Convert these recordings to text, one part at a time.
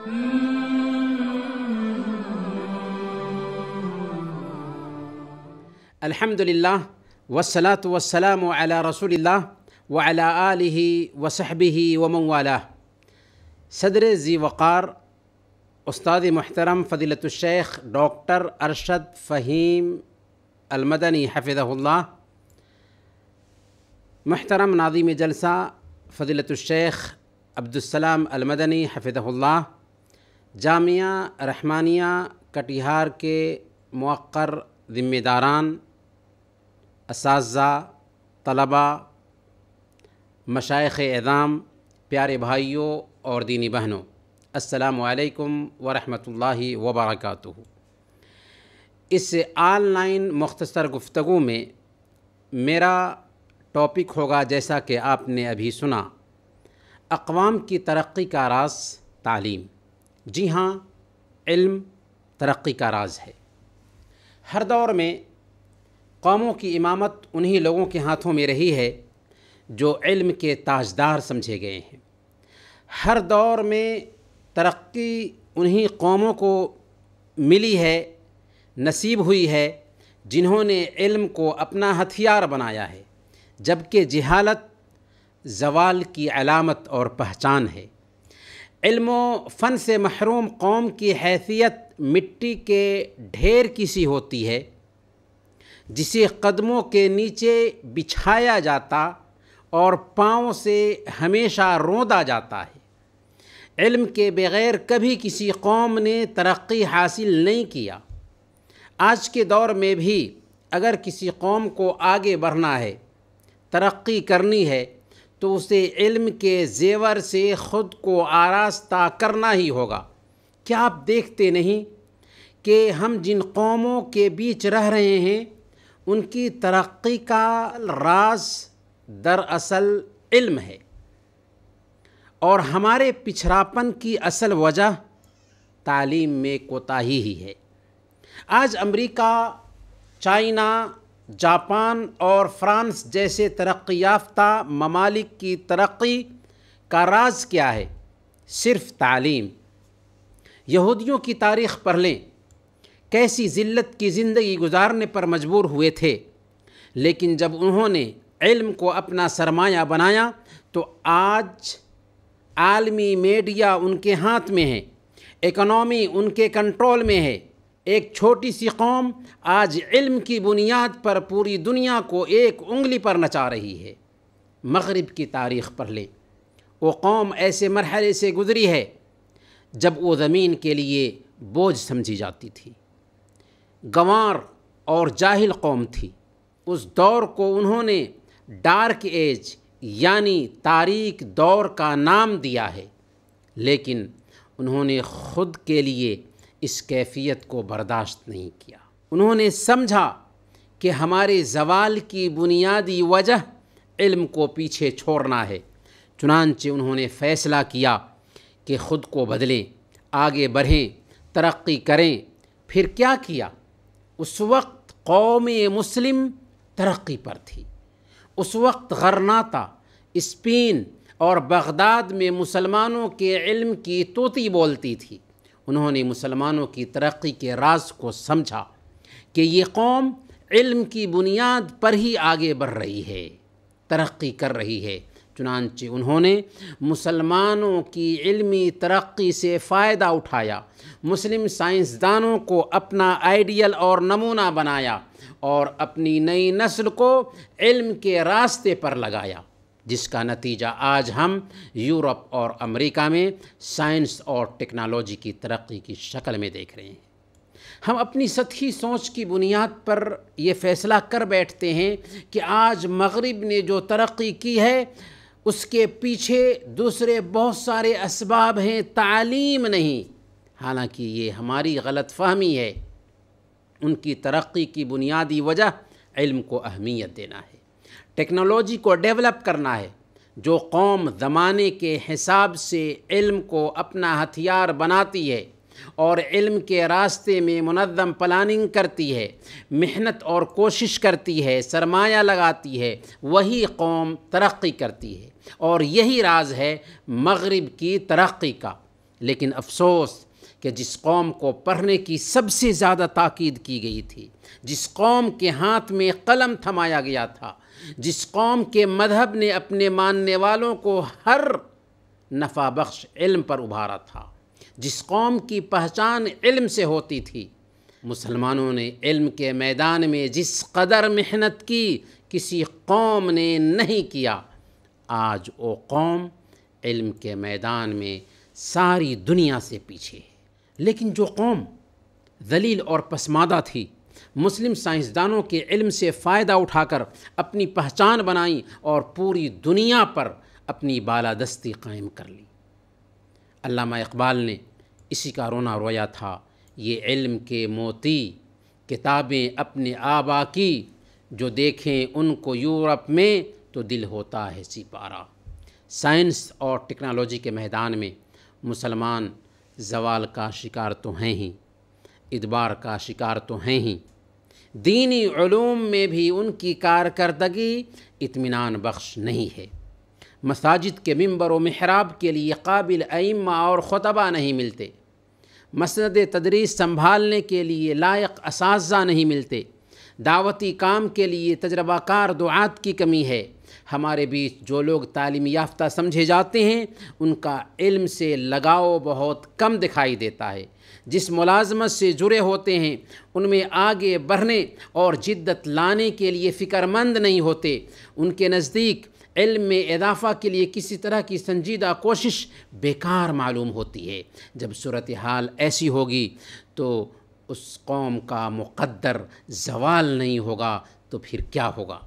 الحمدللہ والصلاة والسلام علی رسول اللہ وعلی آلہ وصحبہ ومن والہ۔ صدر ذی وقار استاد محترم فضیلۃ الشیخ ڈاکٹر ارشد فہیم المدنی حفظہ اللہ، محترم ناظم جلسہ فضیلۃ الشیخ عبدالسلام المدنی حفظہ اللہ، جامعہ رحمانیہ کٹیہار کے موقر ذمہ داران، اساتذہ، طلباء، مشائخ اعظام، پیارے بھائیوں اور دینی بہنوں، السلام علیکم ورحمۃ اللہ وبرکاتہ۔ اس آن لائن مختصر گفتگو میں میرا ٹاپک ہوگا، جیسا کہ آپ نے ابھی سنا، اقوام کی ترقی کا راز تعلیم۔ جی ہاں، علم ترقی کا راز ہے۔ ہر دور میں قوموں کی امامت انہی لوگوں کے ہاتھوں میں رہی ہے جو علم کے تاجدار سمجھے گئے ہیں۔ ہر دور میں ترقی انہی قوموں کو ملی ہے، نصیب ہوئی ہے، جنہوں نے علم کو اپنا ہتھیار بنایا ہے، جبکہ جہالت زوال کی علامت اور پہچان ہے۔ علم و فن سے محروم قوم کی حیثیت مٹی کے ڈھیر کی سی ہوتی ہے، جسے قدموں کے نیچے بچھایا جاتا اور پاؤں سے ہمیشہ روندا جاتا ہے۔ علم کے بغیر کبھی کسی قوم نے ترقی حاصل نہیں کیا۔ آج کے دور میں بھی اگر کسی قوم کو آگے بڑھنا ہے، ترقی کرنی ہے، تو اسے علم کے زیور سے خود کو آراستہ کرنا ہی ہوگا۔ کیا آپ دیکھتے نہیں کہ ہم جن قوموں کے بیچ رہ رہے ہیں، ان کی ترقی کا راز دراصل علم ہے، اور ہمارے پچھڑاپن کی اصل وجہ تعلیم میں کوتاہی ہی ہے۔ آج امریکہ، چائنا، جاپان اور فرانس جیسے ترقی یافتہ ممالک کی ترقی کا راز کیا ہے؟ صرف تعلیم۔ یہودیوں کی تاریخ پڑھ لیں، کیسی ذلت کی زندگی گزارنے پر مجبور ہوئے تھے، لیکن جب انہوں نے علم کو اپنا سرمایہ بنایا تو آج عالمی میڈیا ان کے ہاتھ میں ہے، اکنامی ان کے کنٹرول میں ہے۔ ایک چھوٹی سی قوم آج علم کی بنیاد پر پوری دنیا کو ایک انگلی پر نچا رہی ہے۔ مغرب کی تاریخ پڑھ لیں، وہ قوم ایسے مرحلے سے گزری ہے جب وہ زمین کے لیے بوجھ سمجھی جاتی تھی، گنوار اور جاہل قوم تھی۔ اس دور کو انہوں نے ڈارک ایج یعنی تاریک دور کا نام دیا ہے، لیکن انہوں نے خود کے لیے اس کیفیت کو برداشت نہیں کیا۔ انہوں نے سمجھا کہ ہمارے زوال کی بنیادی وجہ علم کو پیچھے چھوڑنا ہے، چنانچہ انہوں نے فیصلہ کیا کہ خود کو بدلیں، آگے بڑھیں، ترقی کریں۔ پھر کیا کیا؟ اس وقت قوم مسلم ترقی پر تھی۔ اس وقت غرناطہ، اسپین اور بغداد میں مسلمانوں کے علم کی طوطی بولتی تھی۔ انہوں نے مسلمانوں کی ترقی کے راز کو سمجھا کہ یہ قوم علم کی بنیاد پر ہی آگے بڑھ رہی ہے، ترقی کر رہی ہے۔ چنانچہ انہوں نے مسلمانوں کی علمی ترقی سے فائدہ اٹھایا، مسلم سائنسدانوں کو اپنا آئیڈیل اور نمونہ بنایا اور اپنی نئی نسل کو علم کے راستے پر لگایا، جس کا نتیجہ آج ہم یورپ اور امریکہ میں سائنس اور ٹیکنالوجی کی ترقی کی شکل میں دیکھ رہے ہیں۔ ہم اپنی سطحی سوچ کی بنیاد پر یہ فیصلہ کر بیٹھتے ہیں کہ آج مغرب نے جو ترقی کی ہے اس کے پیچھے دوسرے بہت سارے اسباب ہیں، تعلیم نہیں۔ حالانکہ یہ ہماری غلط فہمی ہے۔ ان کی ترقی کی بنیادی وجہ علم کو اہمیت دینا ہے، ٹیکنالوجی کو ڈیولپ کرنا ہے۔ جو قوم زمانے کے حساب سے علم کو اپنا ہتھیار بناتی ہے اور علم کے راستے میں منظم پلاننگ کرتی ہے، محنت اور کوشش کرتی ہے، سرمایہ لگاتی ہے، وہی قوم ترقی کرتی ہے۔ اور یہی راز ہے مغرب کی ترقی کا۔ لیکن افسوس کہ جس قوم کو پڑھنے کی سب سے زیادہ تاکید کی گئی تھی، جس قوم کے ہاتھ میں قلم تھمایا گیا تھا، جس قوم کے مذہب نے اپنے ماننے والوں کو ہر نفع بخش علم پر ابھارا تھا، جس قوم کی پہچان علم سے ہوتی تھی، مسلمانوں نے علم کے میدان میں جس قدر محنت کی کسی قوم نے نہیں کیا، آج وہ قوم علم کے میدان میں ساری دنیا سے پیچھے ہے۔ لیکن جو قوم ذلیل اور پسماندہ تھی، مسلم سائنسدانوں کے علم سے فائدہ اٹھا کر اپنی پہچان بنائی اور پوری دنیا پر اپنی بالادستی قائم کر لی۔ علامہ اقبال نے اسی کا رونا رویا تھا، یہ علم کے موتی کتابیں اپنے آبا کی، جو دیکھیں ان کو یورپ میں تو دل ہوتا ہے سپارہ۔ سائنس اور ٹیکنالوجی کے میدان میں مسلمان زوال کا شکار تو ہیں ہی، ادبار کا شکار تو ہیں ہی، دینی علوم میں بھی ان کی کارکردگی اطمینان بخش نہیں ہے۔ مساجد کے ممبر و محراب کے لیے قابل ائمہ اور خطبہ نہیں ملتے، مسند تدریس سنبھالنے کے لیے لائق اساتذہ نہیں ملتے، دعوتی کام کے لیے تجربہ کار دعات کی کمی ہے۔ ہمارے بیچ جو لوگ تعلیم یافتہ سمجھے جاتے ہیں، ان کا علم سے لگاؤ بہت کم دکھائی دیتا ہے۔ جس ملازمت سے جڑے ہوتے ہیں، ان میں آگے بڑھنے اور جدت لانے کے لیے فکر مند نہیں ہوتے۔ ان کے نزدیک علم میں اضافہ کے لیے کسی طرح کی سنجیدہ کوشش بیکار معلوم ہوتی ہے۔ جب صورتحال ایسی ہوگی تو اس قوم کا مقدر زوال نہیں ہوگا تو پھر کیا ہوگا؟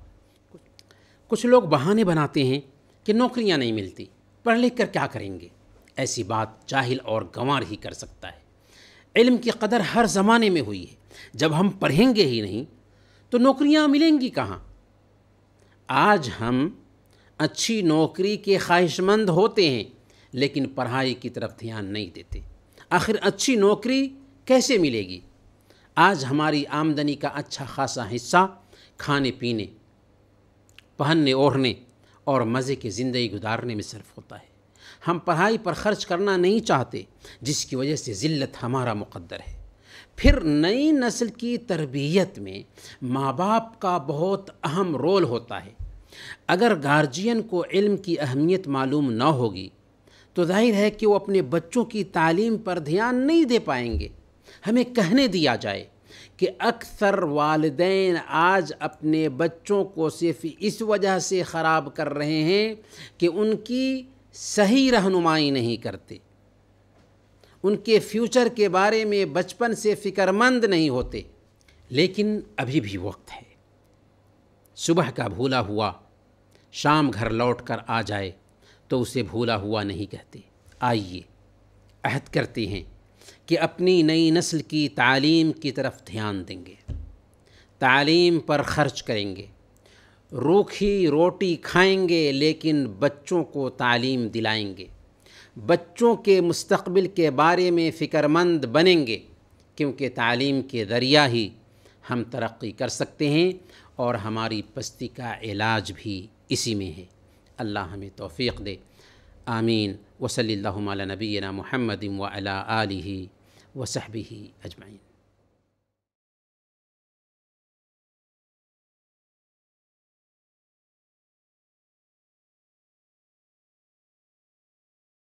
کچھ لوگ بہانے بناتے ہیں کہ نوکریاں نہیں ملتی، پڑھ لکھ کر کیا کریں گے؟ ایسی بات جاہل اور گنوار ہی کر سکتا ہے۔ علم کی قدر ہر زمانے میں ہوئی ہے۔ جب ہم پڑھیں گے ہی نہیں تو نوکریاں ملیں گی کہاں؟ آج ہم اچھی نوکری کے خواہش مند ہوتے ہیں لیکن پڑھائی کی طرف دھیان نہیں دیتے۔ آخر اچھی نوکری کیسے ملے گی؟ آج ہماری آمدنی کا اچھا خاصا حصہ کھانے پینے، پہننے اوڑھنے اور مزے کی زندگی گزارنے میں صرف ہوتا ہے۔ ہم پڑھائی پر خرچ کرنا نہیں چاہتے، جس کی وجہ سے ذلت ہمارا مقدر ہے۔ پھر نئی نسل کی تربیت میں ماں باپ کا بہت اہم رول ہوتا ہے۔ اگر گارجین کو علم کی اہمیت معلوم نہ ہوگی تو ظاہر ہے کہ وہ اپنے بچوں کی تعلیم پر دھیان نہیں دے پائیں گے۔ ہمیں کہنے دیا جائے کہ اکثر والدین آج اپنے بچوں کو صرف اس وجہ سے خراب کر رہے ہیں کہ ان کی صحیح رہنمائی نہیں کرتے، ان کے فیوچر کے بارے میں بچپن سے فکر مند نہیں ہوتے۔ لیکن ابھی بھی وقت ہے۔ صبح کا بھولا ہوا شام گھر لوٹ کر آ جائے تو اسے بھولا ہوا نہیں کہتے۔ آئیے عہد کرتے ہیں کہ اپنی نئی نسل کی تعلیم کی طرف دھیان دیں گے، تعلیم پر خرچ کریں گے، روکھی روٹی کھائیں گے لیکن بچوں کو تعلیم دلائیں گے، بچوں کے مستقبل کے بارے میں فکر مند بنیں گے، کیونکہ تعلیم کے ذریعہ ہی ہم ترقی کر سکتے ہیں اور ہماری پستی کا علاج بھی اسی میں ہے۔ اللہ ہمیں توفیق دے، آمین۔ وصلی اللہ علی نبینا محمد وعلی آلہ وصحبہ اجمعین۔